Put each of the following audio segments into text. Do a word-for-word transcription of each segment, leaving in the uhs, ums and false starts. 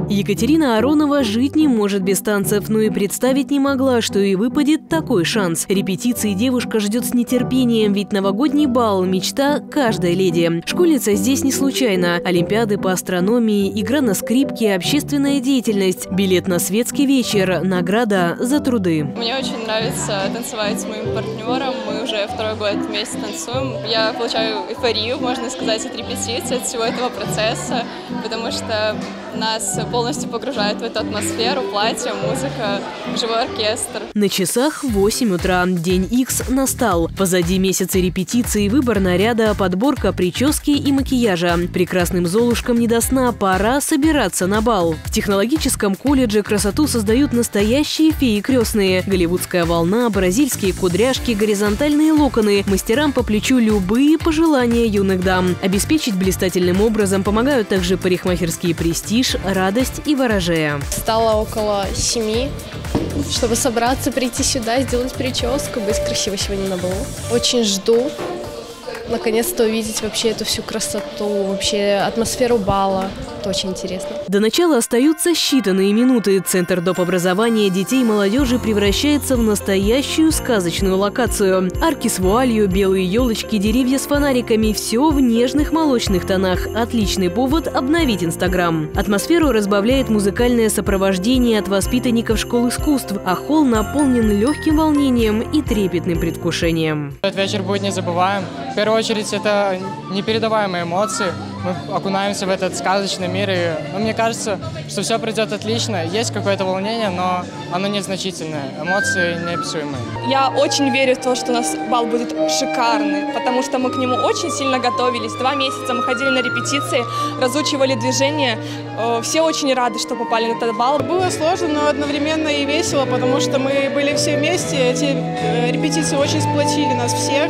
Екатерина Аронова жить не может без танцев, но и представить не могла, что ей выпадет такой шанс. Репетиции девушка ждет с нетерпением, ведь новогодний бал – мечта каждой леди. Школьница здесь не случайно. Олимпиады по астрономии, игра на скрипке, общественная деятельность, билет на светский вечер, награда за труды. Мне очень нравится танцевать с моим партнером. Мы уже второй год вместе танцуем. Я получаю эйфорию, можно сказать, от репетиции, от всего этого процесса, потому что нас полностью погружает в эту атмосферу, платье, музыка, живой оркестр. На часах восемь утра. День Икс настал. Позади месяцы репетиций, выбор наряда, подборка прически и макияжа. Прекрасным золушкам не до сна, пора собираться на бал. В технологическом колледже красоту создают настоящие феи крестные. Голливудская волна, бразильские кудряшки, горизонтальные локоны. Мастерам по плечу любые пожелания юных дам. Обеспечить блистательным образом помогают также парикмахерские «Престиж», «Радость» и «Ворожея». Встала около семи, чтобы собраться, прийти сюда, сделать прическу, быть красивой сегодня на балу. Очень жду наконец-то увидеть вообще эту всю красоту, вообще атмосферу бала. Это очень интересно. До начала остаются считанные минуты. Центр доп. Образования детей и молодежи превращается в настоящую сказочную локацию. Арки с вуалью, белые елочки, деревья с фонариками – все в нежных молочных тонах. Отличный повод обновить Инстаграм. Атмосферу разбавляет музыкальное сопровождение от воспитанников школ искусств, а холл наполнен легким волнением и трепетным предвкушением. Этот вечер будет незабываем. В первую очередь, это непередаваемые эмоции. Мы окунаемся в этот сказочный мир, и ну, мне кажется, что все пройдет отлично. Есть какое-то волнение, но оно незначительное, эмоции неописуемые. Я очень верю в то, что у нас бал будет шикарный, потому что мы к нему очень сильно готовились. Два месяца мы ходили на репетиции, разучивали движения. Все очень рады, что попали на этот бал. Было сложно, но одновременно и весело, потому что мы были все вместе. Эти репетиции очень сплотили нас всех.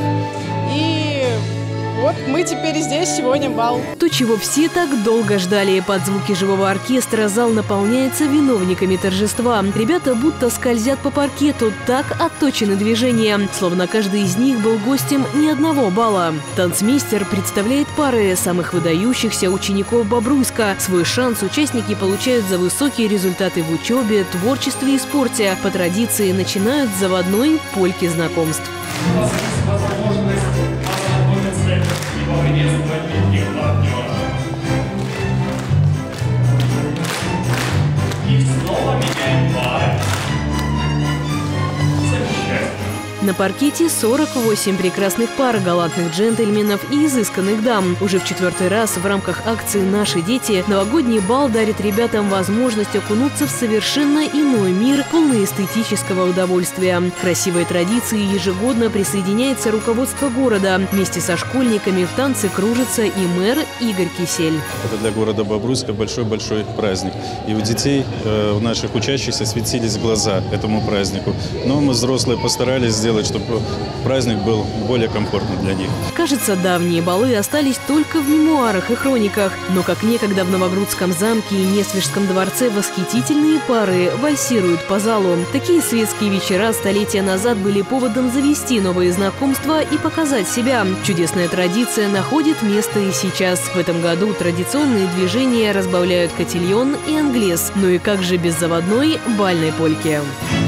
И вот мы теперь здесь, сегодня бал. То, чего все так долго ждали. Под звуки живого оркестра зал наполняется виновниками торжества. Ребята будто скользят по паркету, так отточены движения, словно каждый из них был гостем не одного бала. Танцмейстер представляет пары самых выдающихся учеников Бобруйска. Свой шанс участники получают за высокие результаты в учебе, творчестве и спорте. По традиции начинают с заводной польки знакомств. На паркете сорок восемь прекрасных пар, галантных джентльменов и изысканных дам. Уже в четвертый раз в рамках акции «Наши дети» новогодний бал дарит ребятам возможность окунуться в совершенно иной мир, полный эстетического удовольствия. К красивой традиции ежегодно присоединяется руководство города. Вместе со школьниками в танце кружится и мэр Игорь Кисель. Это для города Бобруйска большой-большой праздник. И у детей, у наших учащихся, светились глаза этому празднику. Но мы, взрослые, постарались сделать, чтобы праздник был более комфортным для них. Кажется, давние балы остались только в мемуарах и хрониках. Но как некогда в Новогрудском замке и Несвежском дворце восхитительные пары вальсируют по залу. Такие светские вечера столетия назад были поводом завести новые знакомства и показать себя. Чудесная традиция находит место и сейчас. В этом году традиционные движения разбавляют котильон и англес. Ну и как же без заводной бальной польки?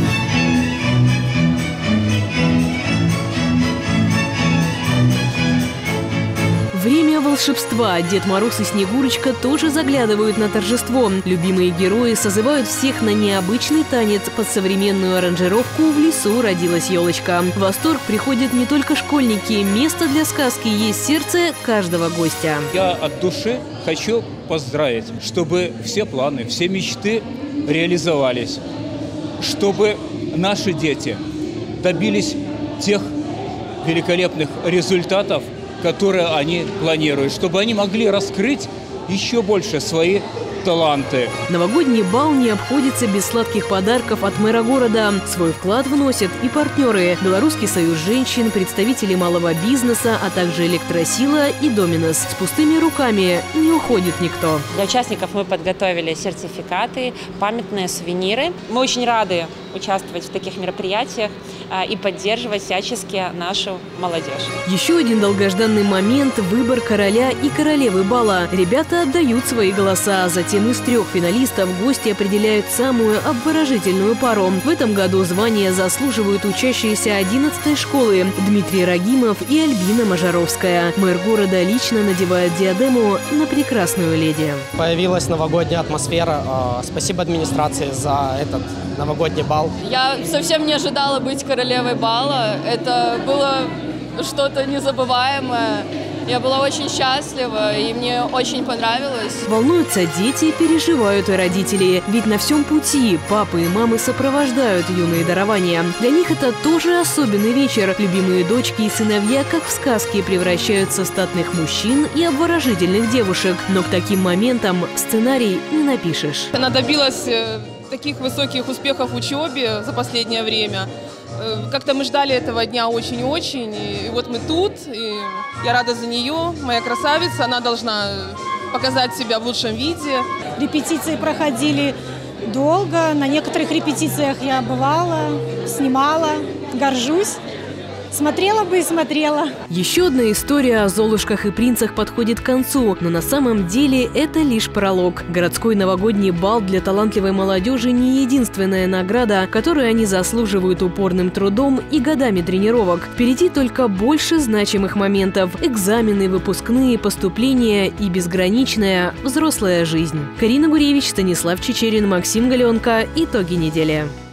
Время волшебства. Дед Мороз и Снегурочка тоже заглядывают на торжество. Любимые герои созывают всех на необычный танец. Под современную аранжировку «В лесу родилась елочка». В восторг приходят не только школьники. Место для сказки есть в сердце каждого гостя. Я от души хочу поздравить, чтобы все планы, все мечты реализовались. Чтобы наши дети добились тех великолепных результатов, которые они планируют, чтобы они могли раскрыть еще больше свои таланты. Новогодний бал не обходится без сладких подарков от мэра города. Свой вклад вносят и партнеры. Белорусский союз женщин, представители малого бизнеса, а также Электросила и Доминос. С пустыми руками не уходит никто. Для участников мы подготовили сертификаты, памятные сувениры. Мы очень рады участвовать в таких мероприятиях и поддерживать всячески нашу молодежь. Еще один долгожданный момент – выбор короля и королевы бала. Ребята отдают свои голоса. Затем из трех финалистов гости определяют самую обворожительную пару. В этом году звание заслуживают учащиеся одиннадцатой школы Дмитрий Рагимов и Альбина Мажаровская. Мэр города лично надевает диадему на прекрасную леди. Появилась новогодняя атмосфера. Спасибо администрации за этот новогодний бал. Я совсем не ожидала быть королевой бала. Это было что-то незабываемое. Я была очень счастлива, и мне очень понравилось. Волнуются дети, переживают и родители. Ведь на всем пути папы и мамы сопровождают юные дарования. Для них это тоже особенный вечер. Любимые дочки и сыновья, как в сказке, превращаются в статных мужчин и обворожительных девушек. Но к таким моментам сценарий не напишешь. Она добилась таких высоких успехов в учебе за последнее время. Как-то мы ждали этого дня очень-очень, и вот мы тут, и я рада за нее, моя красавица, она должна показать себя в лучшем виде. Репетиции проходили долго, на некоторых репетициях я бывала, снимала, горжусь. Смотрела бы и смотрела. Еще одна история о Золушках и принцах подходит к концу, но на самом деле это лишь пролог. Городской новогодний бал для талантливой молодежи не единственная награда, которую они заслуживают упорным трудом и годами тренировок. Впереди только больше значимых моментов – экзамены, выпускные, поступления и безграничная взрослая жизнь. Карина Гуревич, Станислав Чечерин, Максим Галенко. Итоги недели.